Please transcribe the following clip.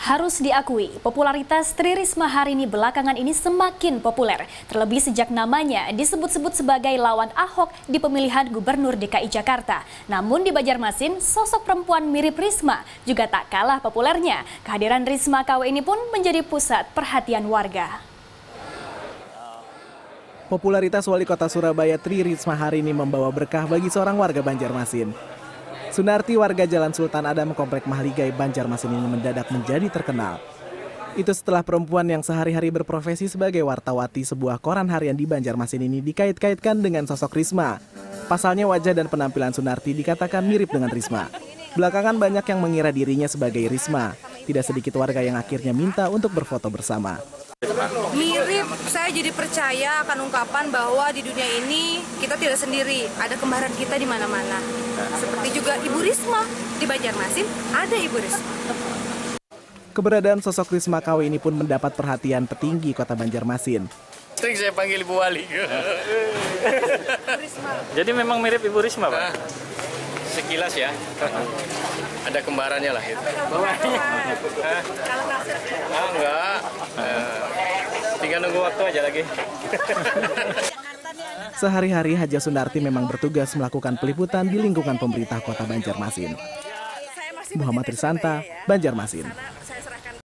Harus diakui, popularitas Tri Risma hari ini belakangan ini semakin populer. Terlebih sejak namanya disebut-sebut sebagai lawan Ahok di pemilihan Gubernur DKI Jakarta. Namun di Banjarmasin, sosok perempuan mirip Risma juga tak kalah populernya. Kehadiran Risma KW ini pun menjadi pusat perhatian warga. Popularitas Wali Kota Surabaya Tri Risma hari ini membawa berkah bagi seorang warga Banjarmasin. Sunarti, warga Jalan Sultan Adam Komplek Mahligai, Banjarmasin ini mendadak menjadi terkenal. Itu setelah perempuan yang sehari-hari berprofesi sebagai wartawati sebuah koran harian di Banjarmasin ini dikait-kaitkan dengan sosok Risma. Pasalnya wajah dan penampilan Sunarti dikatakan mirip dengan Risma. Belakangan banyak yang mengira dirinya sebagai Risma. Tidak sedikit warga yang akhirnya minta untuk berfoto bersama. Mirip, saya jadi percaya akan ungkapan bahwa di dunia ini kita tidak sendiri, ada kembaran kita di mana-mana. Seperti juga Ibu Risma, di Banjarmasin ada Ibu Risma. Keberadaan sosok Risma KW ini pun mendapat perhatian petinggi Kota Banjarmasin. Sering saya panggil Ibu Wali. Jadi memang mirip Ibu Risma, Pak? Sekilas ya. Ada kembarannya lah itu. Enggak. Tinggal nunggu waktu aja lagi. Sehari-hari Haja Sunarti memang bertugas melakukan peliputan di lingkungan pemerintah Kota Banjarmasin. Muhammad Risanta, Banjarmasin.